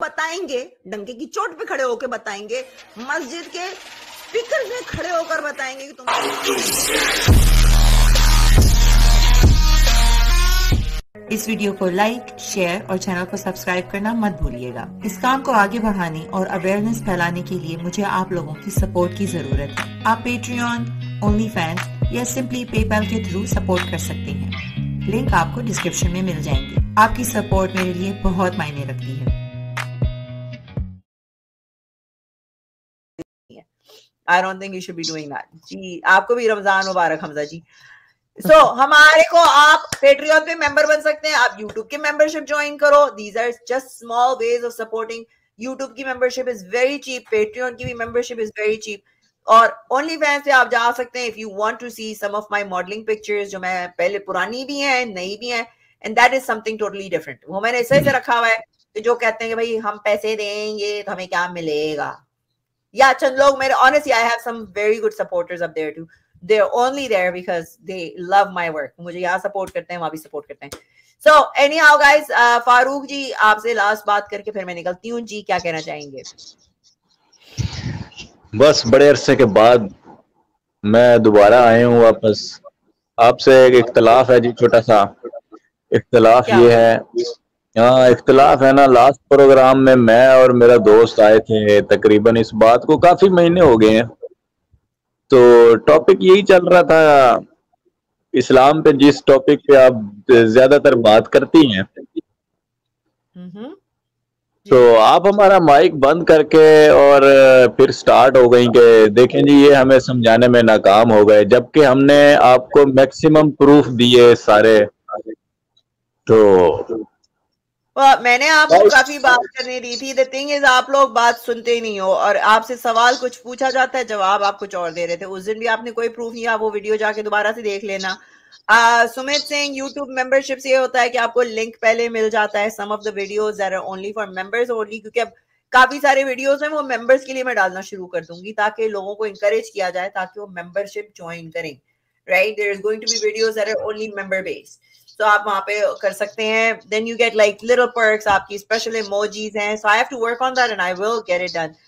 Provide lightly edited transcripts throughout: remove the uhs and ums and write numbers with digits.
बताएंगे, डंके की चोट पे खड़े होकर बताएंगे, मस्जिद के स्पीकर में खड़े होकर बताएंगे कि तुम। इस वीडियो को लाइक, शेयर और चैनल को सब्सक्राइब करना मत भूलिएगा। इस काम को आगे बढ़ाने और अवेयरनेस फैलाने के लिए मुझे आप लोगों की सपोर्ट की जरूरत है। आप पेट्रियन, ओनली फैंस या सिंपली पेपैल के थ्रू सपोर्ट कर सकते हैं। लिंक आपको डिस्क्रिप्शन में मिल जाएंगे। आपकी सपोर्ट मेरे लिए बहुत मायने रखती है। I don't think you should be doing that. जी, आपको भी रमजान मुबारक हमजा जी। हमारे को आप पेट्रियन पे मेंबर बन सकते हैं, आप यूट्यूब की मेंबरशिप ज्वाइन करो। These are just small ways of supporting. YouTube की membership is very cheap, Patreon की भी मेंबरशिप इज वेरी चीप, और ओनली फैंस पे आप जा सकते हैं if you want to see some of my modelling pictures, जो मैं पहले पुरानी भी हैं नई भी हैं, and that is something totally different. वो मैंने ऐसे से रखा हुआ है कि जो कहते हैं कि भाई हम पैसे देंगे तो हमें क्या मिलेगा, या चंद लोग मेरे, honestly I have some very good supporters up there too. They're only there because they love my work. मुझे यहाँ सपोर्ट करते हैं, वहां भी सपोर्ट करते हैं। So anyhow guys, फारूक जी आपसे लास्ट बात करके फिर मैं निकलती हूँ जी, क्या कहना चाहेंगे? बस बड़े अरसे के बाद मैं दोबारा आया हूँ वापस। आपसे एक इख्तलाफ है जी, छोटा सा इख्तलाफ ये है। हाँ, इख्तलाफ है ना, लास्ट प्रोग्राम में मैं और मेरा दोस्त आए थे, तकरीबन इस बात को काफी महीने हो गए हैं, तो टॉपिक यही चल रहा था इस्लाम पे, जिस टॉपिक पे आप ज्यादातर बात करती हैं। तो आप हमारा माइक बंद करके और फिर स्टार्ट हो गई कि देखें जी ये हमें समझाने में नाकाम हो गए, जबकि हमने आपको मैक्सिमम प्रूफ दिए सारे। तो मैंने आपको काफी बात करने दी थी। द थिंग इज आप लोग बात सुनते ही नहीं हो, और आपसे सवाल कुछ पूछा जाता है, जवाब आप कुछ और दे रहे थे। उस दिन भी आपने कोई प्रूफ नहीं, आप वो वीडियो जाके दोबारा से देख लेना। सुमित सिंह, यूट्यूब मेंबरशिप से ये होता है कि आपको लिंक पहले मिल जाता है। Some of the videos that are only for members only, क्योंकि अब काफी सारे वीडियोस हैं वो मेंबर्स के लिए मैं डालना शुरू कर दूंगी, ताकि लोगों को इंकरेज किया जाए ताकि वो मेंबरशिप ज्वाइन करें। Right, there is going to be videos that are only member based, तो आप वहां पे कर सकते हैं। Then you get like little perks, आपकी स्पेशल इमोजीज हैं। So I have to work on that and I will get it done.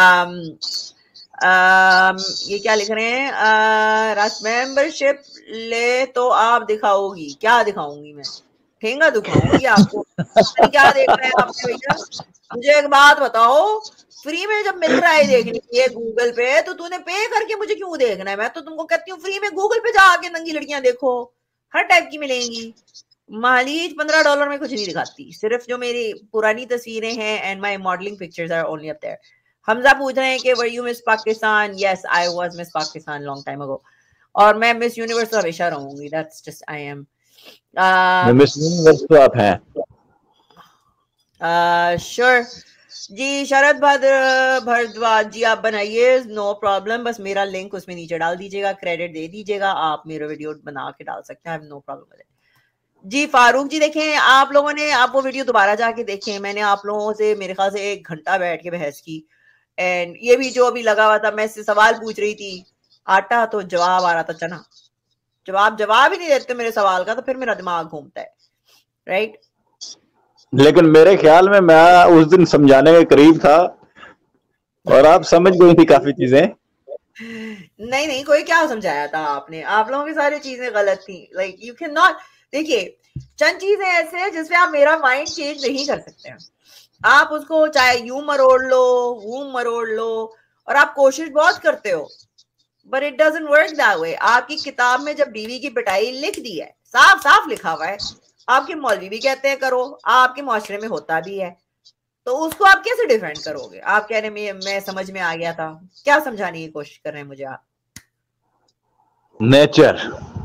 ये क्या लिख रहे हैं? रात मेंबरशिप ले तो आप दिखाओगी? क्या दिखाऊंगी मैं? ठेंगा दिखाऊंगी आपको? क्या देख रहे हैं आपने भैया? मुझे एक बात बताओ, फ्री में जब मिल रहा है देखने के लिए गूगल पे, तो तूने पे करके मुझे क्यों देखना है? मैं तो तुमको कहती हूँ फ्री में गूगल पे जाके नंगी लड़कियां देखो, हर टाइप की मिलेंगी। मालीज $15 में कुछ नहीं दिखाती, सिर्फ जो मेरी पुरानी तस्वीरें हैं and my modelling pictures are only up there. Hamza पूछ रहे हैं कि were you Miss Pakistan? Yes, I was Miss Pakistan long time ago, और मैं मिस यूनिवर्स तो हमेशा रहूंगी। That's just I am. Miss Universe तो आप हैं। श्योर जी। शरद भरद्वाज जी आप बनाइए, नो प्रॉब्लम, बस मेरा लिंक उसमें नीचे डाल दीजिएगा, क्रेडिट दे दीजिएगा, आप मेरा वीडियो बना के डाल सकते हैं, नो प्रॉब्लम जी। फारूक जी देखें, आप लोगों ने, आप वो वीडियो दोबारा जाके देखें, मैंने आप लोगों से मेरे ख्याल से 1 घंटा बैठ के बहस की, एंड ये भी जो अभी लगा हुआ था, मैं इससे सवाल पूछ रही थी आटा तो जवाब आ रहा था चना। जवाब ही नहीं देते मेरे सवाल का, तो फिर मेरा दिमाग घूमता है। राइट, लेकिन मेरे ख्याल में मैं उस दिन समझाने के करीब था और आप समझ गई थी काफी चीजें। नहीं, कोई क्या समझाया था आपने? आप लोगों की सारी चीजें गलत थी। लाइक यू कैन नॉट, देखिए चंद चीजें ऐसे हैं जिसमें आप मेरा माइंड चेंज नहीं कर सकते हैं। आप उसको चाहे यूं मरोड़ लो, वो मरोड़ लो, और आप कोशिश बहुत करते हो, but it doesn't work that way. आपकी किताब में जब बीवी की पिटाई लिख दी है, साफ साफ लिखा हुआ है, आपके मौलवी भी कहते हैं करो, आपके माशरे में होता भी है, तो उसको आप कैसे डिफेंड करोगे? आप कह रहे हैं मैं समझ में आ गया था, क्या समझाने की कोशिश कर रहे हैं मुझे आप? नेचर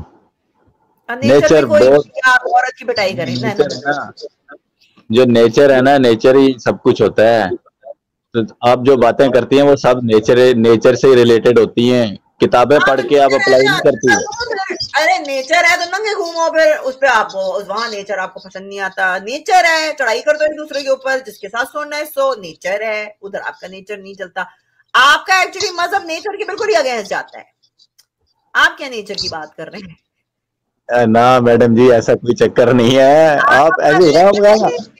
कोई आप औरत की पिटाई करें ना, जो नेचर है ना, नेचर ही सब कुछ होता है। तो आप जो बातें करती हैं वो सब नेचर से रिलेटेड होती हैं, किताबें पढ़ के आप अप्लाई नहीं करती है। अरे नेचर है तो नंगे घूमो, फिर उस पे आप वहां नेचर आपको पसंद नहीं आता। नेचर है चढ़ाई कर दो एक दूसरे के ऊपर, जिसके साथ सोना है सो, नेचर है, उधर आपका नेचर नहीं चलता। आपका एक्चुअली मजहब नेचर के बिल्कुल ही अगेंस्ट जाता है। आप क्या नेचर की बात कर रहे हैं? ना मैडम जी, ऐसा कोई चक्कर नहीं है। आप ऐसे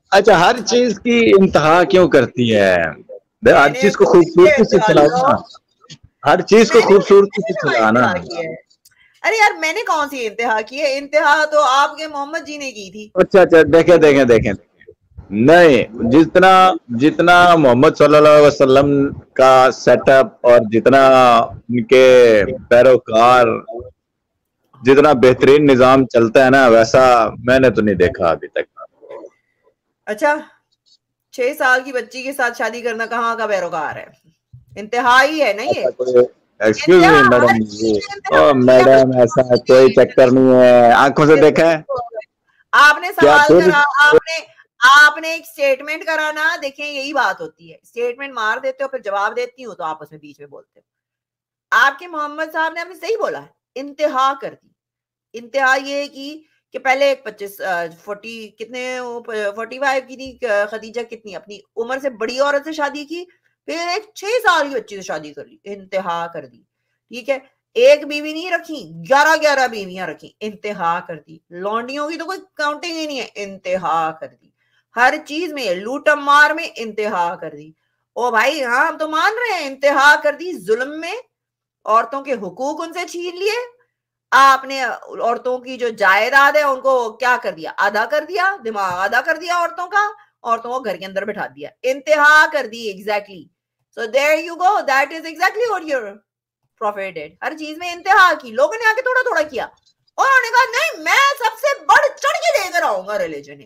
अच्छा, हर चीज की इंतहा क्यों करती है? हर चीज को खूबसूरती से चलाओ ना, हर चीज को खूबसूरती से चलाना। अरे यार मैंने कौन सी इंतहा की है? इंतहा तो आपके मोहम्मद जी ने की थी। अच्छा अच्छा, देखें नहीं, जितना मोहम्मद सल्लल्लाहु अलैहि वसल्लम का सेटअप और जितना उनके पैरोकार, जितना बेहतरीन निजाम चलता है ना, वैसा मैंने तो नहीं देखा अभी तक। अच्छा, 6 साल की बच्ची के साथ शादी करना कहाँ का पैरोकार है? इंतहा ही है ना ये। एक्सक्यूज मी मैडम जी, ओ मैडम ऐसा कोई चक्कर नहीं है, आंखों से देखा है। आपने सवाल करा, आपने एक स्टेटमेंट करा ना, देखें यही बात होती है, स्टेटमेंट मार देते हो फिर जवाब देती हूँ तो आपस में बीच में बोलते हो। आपके मोहम्मद साहब ने आपने सही बोला है, इंतहा कर दी। इंतहा ये कि पहले एक 45 की थी खदीजा, कितनी अपनी उम्र से बड़ी औरत से शादी की, फिर एक 6 साल की बच्ची से शादी कर ली, इंतहा कर दी। ठीक है, एक बीवी नहीं रखी, 11 बीवियां रखी, इंतहा कर दी। लौंडियों की तो कोई काउंटिंग ही नहीं है, इंतहा कर दी। हर चीज में, लूटम मार में इंतहा कर दी। ओ भाई हाँ, हम तो मान रहे हैं, इंतहा कर दी जुल्म में, औरतों के हुकूक उनसे छीन लिए। आपने औरतों की जो जायदाद है उनको क्या कर दिया? आधा कर दिया, दिमाग आधा कर दिया औरतों का, औरतों को घर के अंदर बैठा दिया, इंतहा कर दी। Exactly, so there you go, that is exactly what your prophet did. हर चीज में इंतहा की। लोगों ने आके थोड़ा थोड़ा किया और उन्होंने कहा नहीं, मैं सबसे बढ़ चढ़ के लेकर आऊंगा रिलीजन।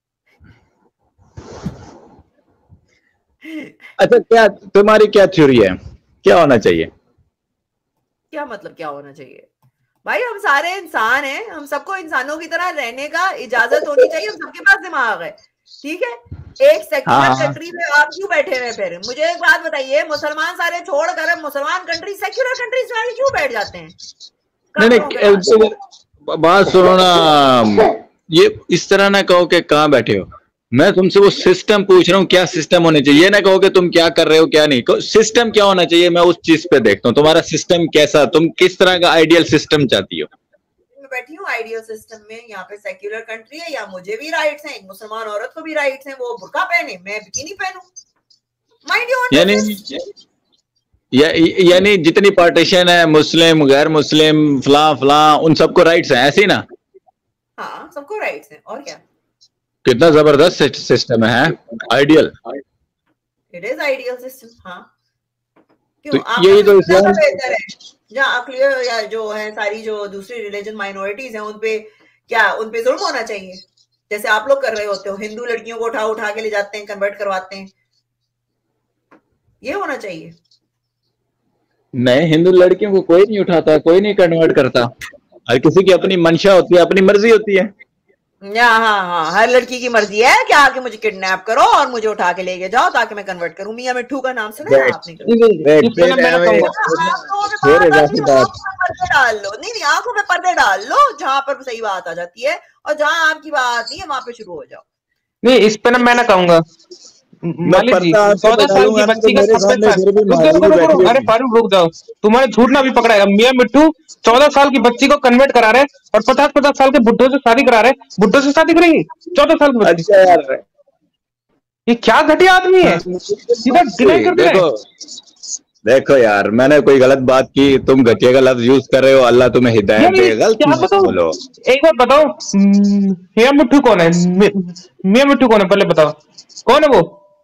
अच्छा, क्या तुम्हारी क्या थ्योरी है, क्या होना चाहिए? क्या मतलब क्या होना चाहिए? भाई हम सारे इंसान हैं, हम सबको इंसानों की तरह रहने का इजाजत होनी चाहिए, हम सबके पास दिमाग है। ठीक है, एक सेक्युलर कंट्री में आप क्यों बैठे हुए? फिर मुझे एक बात बताइए, मुसलमान सारे छोड़कर मुसलमान कंट्री, सेक्युलर कंट्रीज में क्यों बैठ जाते हैं? नहीं, बात सुनो ना, ये इस तरह ना कहो कि कहाँ बैठे हो। मैं तुमसे वो सिस्टम पूछ रहा हूँ, क्या सिस्टम होने चाहिए। ये ना कहो कि तुम क्या कर रहे हो क्या नहीं, सिस्टम क्या होना चाहिए, मैं उस चीज पे देखता हूँ तुम्हारा सिस्टम कैसा, तुम किस तरह का आइडियल सिस्टम चाहती हो। मैं बैठी हूँ आइडियल सिस्टम में, यहाँ पे सेक्युलर कंट्री है, यहाँ मुझे भी राइट्स हैं, एक मुसलमान औरत को भी राइट्स हैं, वो बुर्का पहने, मैं बिकिनी पहनूं। माइंड योर यानी जितनी पार्टीशन है, मुस्लिम गैर मुस्लिम फला फला, उन सबको राइट्स हैं, ऐसे ही ना? हाँ, सबको राइट्स हैं, और क्या। कितना जबरदस्त सिस्टम है, ideal. It is ideal system. हाँ, क्यों? तो यही तो इस्लाम बेहतर है, जहाँ अक्लियर या जो है सारी जो दूसरी रिलीजन माइनॉरिटीज हैं उनपे क्या, उनपे जुल्म होना चाहिए, जैसे आप लोग कर रहे होते हो, हिंदू लड़कियों को उठा के ले जाते हैं, कन्वर्ट करवाते हैं, ये होना चाहिए। नहीं, हिंदू लड़कियों को कोई नहीं उठाता, कोई नहीं कन्वर्ट करता, हर किसी की अपनी मंशा होती है, अपनी मर्जी होती है। हाँ, हर लड़की की मर्जी है कि आके मुझे किडनैप करो और मुझे उठा के लेके जाओ ताकि मैं कन्वर्ट करूं। मियां मिट्ठू का नाम सुना है आपने? डाल लो, नहीं आंखों में पर्दे डाल लो, जहां पर सही बात आ जाती है, और जहां आपकी बात नहीं है वहां पे शुरू हो जाओ। नहीं, इस पे ना मैं ना कहूंगा मालिक जी, 14 साल की बच्ची का अरे फारूक रुक जाओ, तुम्हारे झूठ ना भी पकड़ाएगा। मियां मिट्टू 14 साल की बच्ची को कन्वर्ट करा रहे और 50 साल के बुड्ढों से शादी करा रहे। बुड्ढों से शादी करेंगी 14 साल की बच्ची? अच्छा यार, ये क्या घटिया आदमी है, सीधा डिनाई कर रहे हैं। देखो यार, मैंने कोई गलत बात की, तुम घटिया का लफ्ज यूज कर रहे हो, अल्लाह तुम्हें हिदायत दे। गलत बोलो। एक बार बताओ, मियां मिट्टू कौन है? मियां मिट्टू कौन है पहले बताओ, कौन है वो?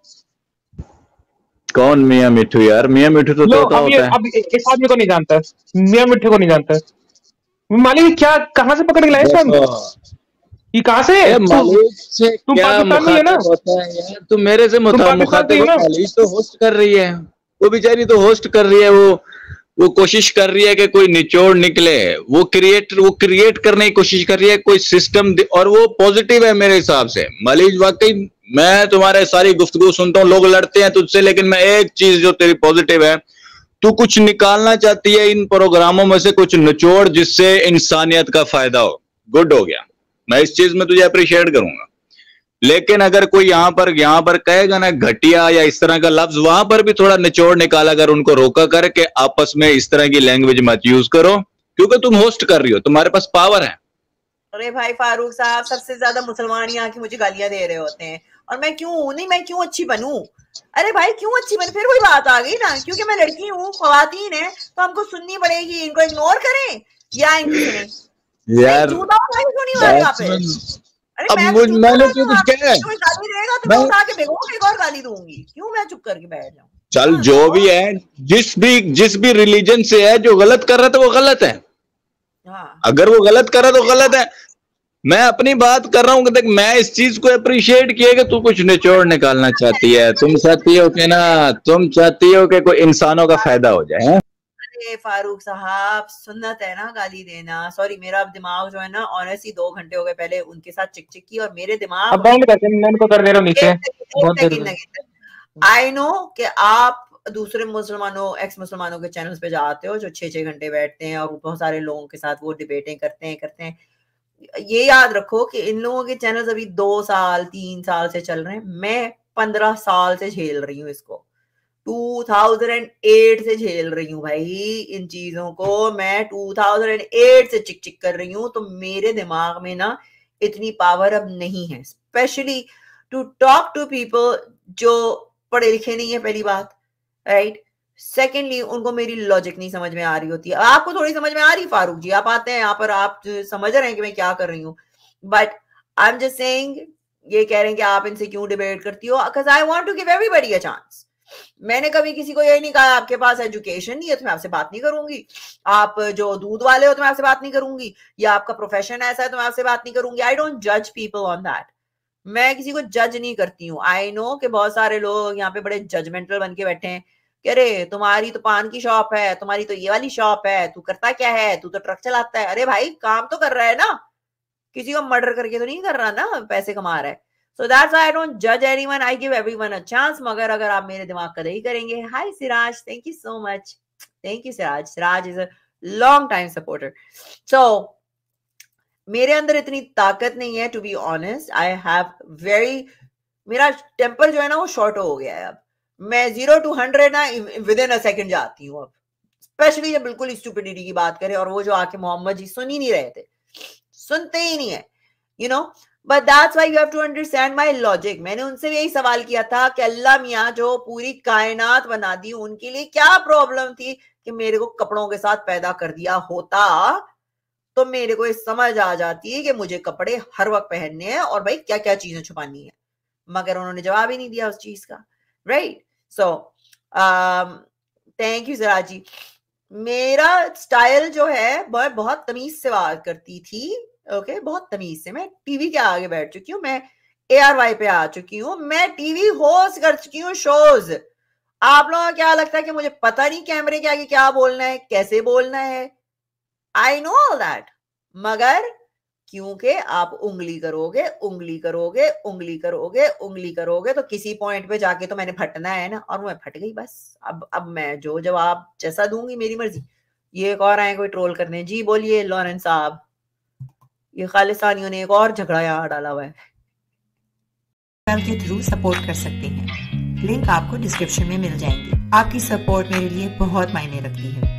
कौन मियां मिट्टू यार? मियां मिट्टू तो तोता होता है। अब इस आदमी को नहीं जानता, मियां मिट्टू को नहीं जानता। मालिक क्या, कहाँ से पकड़ के लाए ये, कहाँ से? तुम पाकिस्तान में है ना? तुम मेरे से मुखातिब, तो होस्ट कर रही है, वो बेचारी तो होस्ट कर रही है, वो कोशिश कर रही है कि कोई निचोड़ निकले, वो क्रिएट करने की कोशिश कर रही है कोई सिस्टम, और वो पॉजिटिव है मेरे हिसाब से। मलिक वाकई, मैं तुम्हारे सारी गुफ्तगू सुनता हूँ, लोग लड़ते हैं तुझसे, लेकिन मैं एक चीज जो तेरी पॉजिटिव है, तू कुछ निकालना चाहती है इन प्रोग्रामों में से, कुछ निचोड़ जिससे इंसानियत का फायदा हो। गुड हो गया, मैं इस चीज में तुझे अप्रिशिएट करूंगा। लेकिन अगर कोई यहाँ पर कहेगा ना घटिया या इस तरह का लफ्ज, वहां पर भी थोड़ा निचोड़ निकाला कर, उनको रोका कर के आपस में इस तरह की लैंग्वेज मत यूज करो, क्योंकि तुम होस्ट कर रही हो, तुम्हारे पास पावर है। अरे भाई फारूक साहब, सबसे ज्यादा मुसलमान यहाँ की मुझे गालियां दे रहे होते हैं, और मैं क्यों हूं नहीं, मैं क्यों अच्छी बनूं? अरे भाई क्यों अच्छी बन, फिर वही बात आ गई ना, क्योंकि मैं लड़की हूँ, ख्वातीन है, तो हमको सुननी पड़ेगी, इनको इग्नोर करें या इनकी सुने यार? झूठा क्यों नहीं मारेगा फिर? अरे अब मैंने क्यों कुछ कहा है? गाली देगा तो मैं उठा के भेजूंगी, एक और गाली दूंगी, क्यों मैं चुप करके बैठ जाऊं? चल जो भी है, जिस भी रिलीजन से है, जो गलत कर रहा था वो गलत है। अगर वो गलत कर रहा तो गलत है। मैं अपनी बात कर रहा हूँ कि देख, मैं इस चीज को अप्रिशिएट किया कि तू कुछ निचोड़ निकालना चाहती है। तुम चाहती हो कि ना, तुम चाहती हो कि कोई इंसानों का फायदा हो जाए। अरे फारूक साहब, सुन्नत है ना गाली देना। सॉरी, मेरा दिमाग जो है ना, ऑनेस्टली 2 घंटे हो गए पहले उनके साथ चिक चिक की, और मेरे दिमाग आई नो कि आप दूसरे मुसलमानों, एक्स मुसलमानों के चैनल्स पे जाते हो जो 6-6 घंटे बैठते हैं और बहुत सारे लोगों के साथ वो डिबेटें करते हैं। ये याद रखो कि इन लोगों के चैनल्स अभी 2 साल 3 साल से चल रहे हैं, मैं 15 साल से झेल रही हूँ इसको, 2008 से झेल रही हूँ भाई इन चीजों को। मैं 2008 से चिक चिक कर रही हूँ, तो मेरे दिमाग में ना इतनी पावर अब नहीं है, especially to talk to people जो पढ़े लिखे नहीं है, पहली बात, राइट। सेकेंडली, उनको मेरी लॉजिक नहीं समझ में आ रही होती है। आपको थोड़ी समझ में आ रही फारूक जी, आप आते हैं यहाँ पर, आप समझ रहे हैं कि मैं क्या कर रही हूँ, but I am just saying, ये कह रहे हैं कि आप इनसे क्यों डिबेट करती हो, because I want to give everybody a chance. मैंने कभी किसी को ये नहीं कहा आपके पास एजुकेशन नहीं है तो मैं आपसे बात नहीं करूंगी, आप जो दूध वाले हो तो मैं आपसे बात नहीं करूंगी, या आपका प्रोफेशन ऐसा है तो मैं आपसे बात नहीं करूंगी। आई डोंट जज पीपल ऑन दैट, मैं किसी को जज नहीं करती हूँ। आई नो कि बहुत सारे लोग यहाँ पे बड़े जजमेंटल बन के बैठे हैं, अरे तुम्हारी तो पान की शॉप है, तुम्हारी तो ये वाली शॉप है, तू करता क्या है, तू तो ट्रक चलाता है। अरे भाई काम तो कर रहा है ना, किसी को मर्डर करके तो नहीं कर रहा ना, पैसे कमा रहा है। So that's why I don't judge anyone, I give everyone a chance। मगर अगर आप मेरे दिमाग का दही करेंगे, हाय Siraj, thank you so much, thank you Siraj, Siraj is a long time supporter। So मेरे अंदर इतनी ताकत नहीं है, to be honest, I have very, मेरा टेम्पर जो है ना वो शॉर्ट हो गया है अब। मैं 0 to 100 ना विद इन अ सेकंड जाती हूँ अब, स्पेशली जब बिल्कुल स्टूपिडिटी की बात करें, और वो जो आके मोहम्मद जी सुन ही नहीं रहे थे, सुनते ही नहीं है, you know. But that's why you have to understand my logic. मैंने उनसे भी यही सवाल किया था कि अल्लाह मियाँ जो पूरी कायनात बना दी, उनके लिए क्या प्रॉब्लम थी कि मेरे को कपड़ों के साथ पैदा कर दिया होता, तो मेरे को समझ आ जाती है कि मुझे कपड़े हर वक्त पहनने हैं और भाई क्या क्या चीजें छुपानी है। मगर उन्होंने जवाब ही नहीं दिया उस चीज का, right. So thank you Siraj ji. मेरा स्टाइल जो है बहुत तमीज से बात करती थी, ओके, बहुत तमीज से। मैं टीवी के आगे बैठ चुकी हूँ, मैं ARY पे आ चुकी हूँ, मैं टीवी होस्ट कर चुकी हूँ शोज। आप लोगों को क्या लगता है कि मुझे पता नहीं कैमरे के आगे क्या बोलना है, कैसे बोलना है? आई नो ऑल दैट, मगर क्योंकि आप उंगली करोगे उंगली करोगे उंगली करोगे उंगली करोगे तो किसी पॉइंट पे जाके तो मैंने फटना है ना, और मैं फट गई बस। अब मैं जो जवाब जैसा दूंगी मेरी मर्जी। ये एक और आए कोई ट्रोल करने, जी बोलिए लॉरेंस साहब, ये खालिस्तानियों ने एक और झगड़ा यहाँ डाला हुआ है। के थ्रू सपोर्ट कर सकते हैं, लिंक आपको डिस्क्रिप्शन में मिल जाएंगे। आपकी सपोर्ट मेरे लिए बहुत मायने रखती है।